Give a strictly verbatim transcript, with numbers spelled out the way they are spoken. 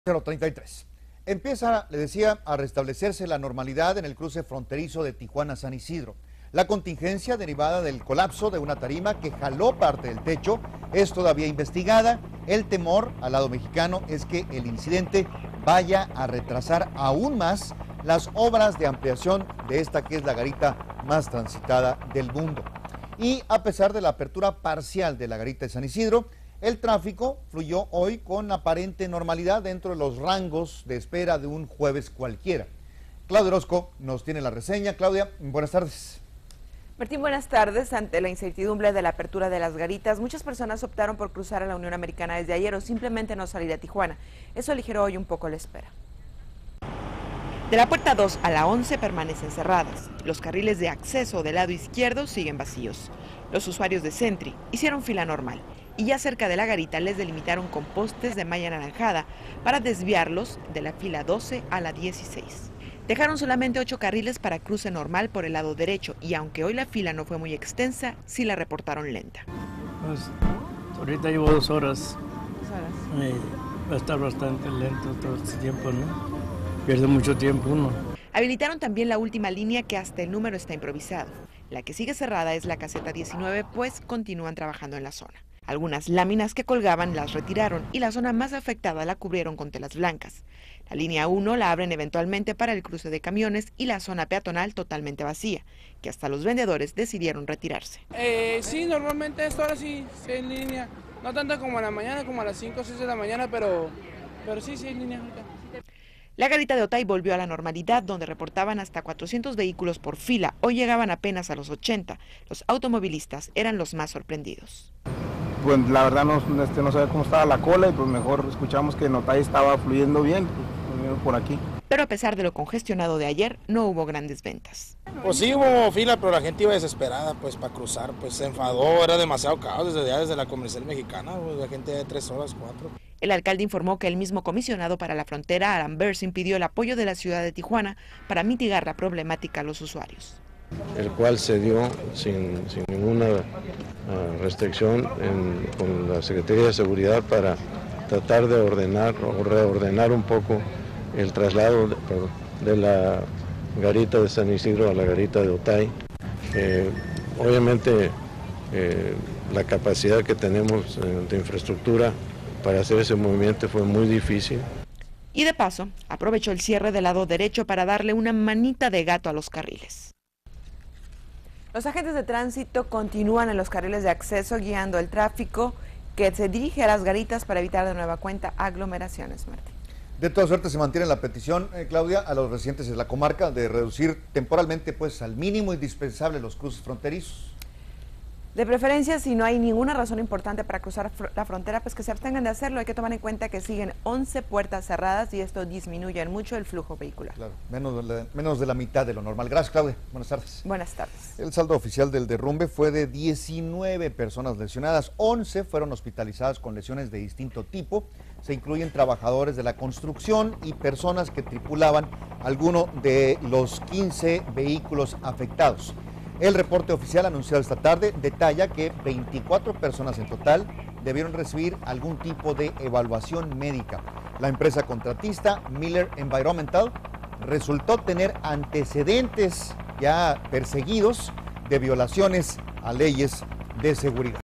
cero treinta y tres. Empieza, le decía, a restablecerse la normalidad en el cruce fronterizo de Tijuana-San Isidro. La contingencia derivada del colapso de una tarima que jaló parte del techo es todavía investigada. El temor al lado mexicano es que el incidente vaya a retrasar aún más las obras de ampliación de esta que es la garita más transitada del mundo. Y a pesar de la apertura parcial de la garita de San Isidro, el tráfico fluyó hoy con aparente normalidad dentro de los rangos de espera de un jueves cualquiera. Claudia Orozco nos tiene la reseña. Claudia, buenas tardes. Martín, buenas tardes. Ante la incertidumbre de la apertura de las garitas, muchas personas optaron por cruzar a la Unión Americana desde ayer o simplemente no salir a Tijuana. Eso aligeró hoy un poco la espera. De la puerta dos a la once permanecen cerradas. Los carriles de acceso del lado izquierdo siguen vacíos. Los usuarios de Sentry hicieron fila normal y ya cerca de la garita les delimitaron con postes de malla anaranjada para desviarlos de la fila doce a la dieciséis. Dejaron solamente ocho carriles para cruce normal por el lado derecho y aunque hoy la fila no fue muy extensa, sí la reportaron lenta. Pues ahorita llevo dos horas. Dos horas. Eh, va a estar bastante lento todo este tiempo, ¿no? Pierde mucho tiempo uno. Habilitaron también la última línea que hasta el número está improvisado. La que sigue cerrada es la caseta diecinueve, pues continúan trabajando en la zona. Algunas láminas que colgaban las retiraron y la zona más afectada la cubrieron con telas blancas. La línea uno la abren eventualmente para el cruce de camiones y la zona peatonal totalmente vacía, que hasta los vendedores decidieron retirarse. Eh, sí, normalmente esto ahora sí, sí en línea. No tanto como en la mañana, como a las cinco o seis de la mañana, pero, pero sí, sí en línea ahorita. La garita de Otay volvió a la normalidad, donde reportaban hasta cuatrocientos vehículos por fila. Hoy llegaban apenas a los ochenta. Los automovilistas eran los más sorprendidos. Pues la verdad no, este, no sabía cómo estaba la cola y pues mejor escuchamos que en Otay estaba fluyendo bien, pues, por aquí. Pero a pesar de lo congestionado de ayer, no hubo grandes ventas. Pues sí hubo fila, pero la gente iba desesperada pues para cruzar, pues se enfadó, era demasiado caos desde allá, desde la comercial mexicana, pues, la gente de tres horas, cuatro. El alcalde informó que el mismo comisionado para la frontera, Alan Bersin, pidió el apoyo de la ciudad de Tijuana para mitigar la problemática a los usuarios. El cual se dio sin, sin ninguna uh, restricción en, con la Secretaría de Seguridad para tratar de ordenar o reordenar un poco el traslado de, perdón, de la garita de San Isidro a la garita de Otay. Eh, obviamente eh, la capacidad que tenemos eh, de infraestructura para hacer ese movimiento fue muy difícil. Y de paso, aprovechó el cierre del lado derecho para darle una manita de gato a los carriles. Los agentes de tránsito continúan en los carriles de acceso guiando el tráfico que se dirige a las garitas para evitar de nueva cuenta aglomeraciones, Martín. De todas suertes se mantiene la petición, eh, Claudia, a los residentes de la comarca de reducir temporalmente pues al mínimo indispensable los cruces fronterizos. De preferencia, si no hay ninguna razón importante para cruzar la frontera, pues que se abstengan de hacerlo. Hay que tomar en cuenta que siguen once puertas cerradas y esto disminuye mucho el flujo vehicular. Claro, menos de, la, menos de la mitad de lo normal. Gracias, Claudia. Buenas tardes. Buenas tardes. El saldo oficial del derrumbe fue de diecinueve personas lesionadas. once fueron hospitalizadas con lesiones de distinto tipo. Se incluyen trabajadores de la construcción y personas que tripulaban alguno de los quince vehículos afectados. El reporte oficial anunciado esta tarde detalla que veinticuatro personas en total debieron recibir algún tipo de evaluación médica. La empresa contratista Miller Environmental resultó tener antecedentes ya perseguidos de violaciones a leyes de seguridad.